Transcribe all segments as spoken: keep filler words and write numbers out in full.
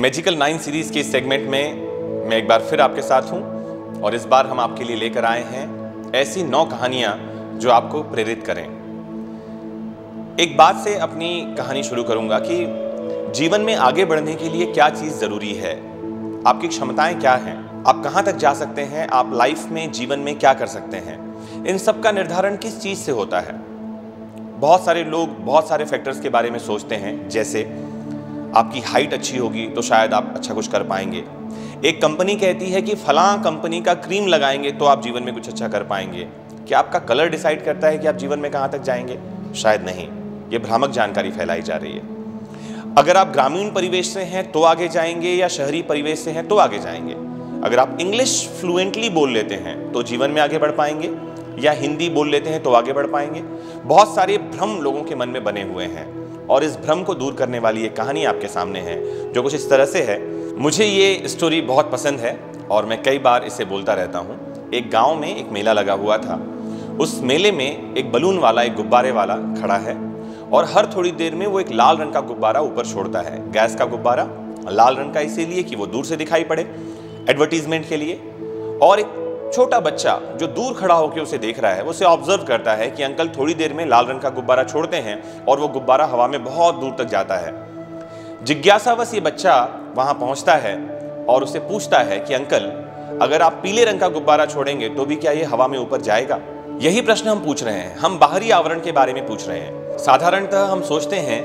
Magical nine series के इस segment में मैं एक बार फिर आपके साथ हूं और इस बार हम आपके लिए लेकर आए हैं ऐसी नौ कहानियां जो आपको प्रेरित करें। एक बात से अपनी कहानी शुरू करूंगा कि जीवन में आगे बढ़ने के लिए क्या चीज जरूरी है, आपकी क्षमताएं क्या हैं, आप कहां तक जा सकते हैं, आप लाइफ में जीवन में क्या कर सकते हैं, इन सब का निर्धारण किस चीज से होता है। बहुत सारे लोग बहुत सारे फैक्टर्स के बारे में सोचते हैं, जैसे आपकी हाइट अच्छी होगी तो शायद आप अच्छा कुछ कर पाएंगे। एक कंपनी कहती है कि फलां कंपनी का क्रीम लगाएंगे तो आप जीवन में कुछ अच्छा कर पाएंगे। क्या आपका कलर डिसाइड करता है कि आप जीवन में कहां तक जाएंगे? शायद नहीं। ये भ्रामक जानकारी फैलाई जा रही है। अगर आप ग्रामीण परिवेश से हैं तो आगे जाएंगे या शहरी परिवेश से हैं तो आगे जाएंगे। अगर आप इंग्लिश फ्लुएंटली बोल लेते हैं तो जीवन में आगे बढ़ पाएंगे, या हिंदी बोल लेते हैं तो आगे बढ़ पाएंगे। बहुत सारे भ्रम लोगों के मन में बने हुए हैं और इस भ्रम को दूर करने वाली एक कहानी आपके सामने है जो कुछ इस तरह से है। मुझे ये स्टोरी बहुत पसंद है और मैं कई बार इसे बोलता रहता हूँ। एक गांव में एक मेला लगा हुआ था। उस मेले में एक बलून वाला, एक गुब्बारे वाला खड़ा है और हर थोड़ी देर में वो एक लाल रंग का गुब्बारा ऊपर छोड़ता है। गैस का गुब्बारा, लाल रंग का इसीलिए कि वो दूर से दिखाई पड़े, एडवर्टीजमेंट के लिए। और एक छोटा बच्चा जो दूर खड़ा होकर उसे देख रहा है, उसे ऑब्जर्व करता है कि अंकल थोड़ी देर में लाल रंग का गुब्बारा छोड़ते हैं और वो गुब्बारा हवा में बहुत दूर तक जाता है। जिज्ञासावश ये बच्चा वहां पहुंचता है और उसे पूछता है कि अंकल, अगर आप पीले रंग का गुब्बारा छोड़ेंगे तो भी क्या ये हवा में ऊपर जाएगा? यही प्रश्न हम पूछ रहे हैं। हम बाहरी आवरण के बारे में पूछ रहे हैं। साधारणतः हम सोचते हैं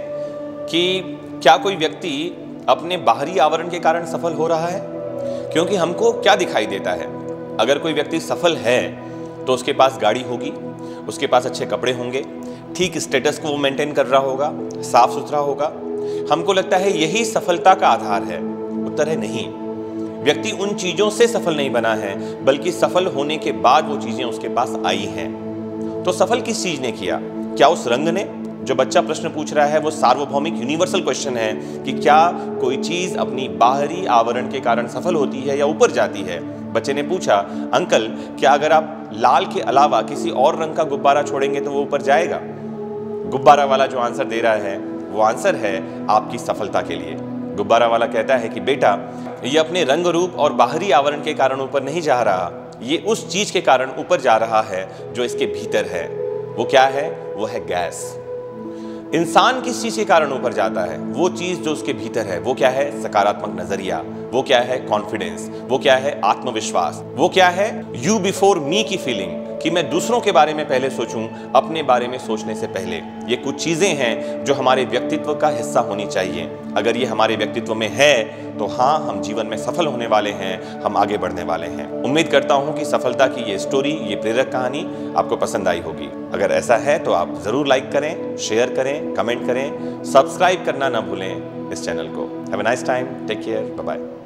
कि क्या कोई व्यक्ति अपने बाहरी आवरण के कारण सफल हो रहा है, क्योंकि हमको क्या दिखाई देता है। अगर कोई व्यक्ति सफल है तो उसके पास गाड़ी होगी, उसके पास अच्छे कपड़े होंगे, ठीक स्टेटस को वो मेंटेन कर रहा होगा, साफ सुथरा होगा। हमको लगता है यही सफलता का आधार है। उत्तर है नहीं। व्यक्ति उन चीजों से सफल नहीं बना है, बल्कि सफल होने के बाद वो चीजें उसके पास आई हैं। तो सफल किस चीज ने किया? क्या उस रंग ने? जो बच्चा प्रश्न पूछ रहा है वो सार्वभौमिक यूनिवर्सल क्वेश्चन है कि क्या कोई चीज अपनी बाहरी आवरण के कारण सफल होती है या ऊपर जाती है। बच्चे ने पूछा, अंकल क्या अगर आप लाल के अलावा किसी और रंग का गुब्बारा छोड़ेंगे तो वो ऊपर जाएगा? गुब्बारा वाला जो आंसर दे रहा है वो आंसर है आपकी सफलता के लिए। गुब्बारा वाला कहता है कि बेटा, ये अपने रंग रूप और बाहरी आवरण के कारण ऊपर नहीं जा रहा, ये उस चीज के कारण ऊपर जा रहा है जो इसके भीतर है। वो क्या है? वो है गैस। इंसान किस चीज के कारण ऊपर जाता है? वो चीज जो उसके भीतर है। वो क्या है? सकारात्मक नजरिया। वो क्या है? कॉन्फिडेंस। वो क्या है? आत्मविश्वास। वो क्या है? यू बिफोर मी की फीलिंग, कि मैं दूसरों के बारे में पहले सोचूं, अपने बारे में सोचने से पहले। ये कुछ चीजें हैं जो हमारे व्यक्तित्व का हिस्सा होनी चाहिए। अगर ये हमारे व्यक्तित्व में है तो हाँ, हम जीवन में सफल होने वाले हैं, हम आगे बढ़ने वाले हैं। उम्मीद करता हूं कि सफलता की ये स्टोरी, ये प्रेरक कहानी आपको पसंद आई होगी। अगर ऐसा है तो आप जरूर लाइक करें, शेयर करें, कमेंट करें, सब्सक्राइब करना ना भूलें इस चैनल को। Have a nice time, take care, bye bye.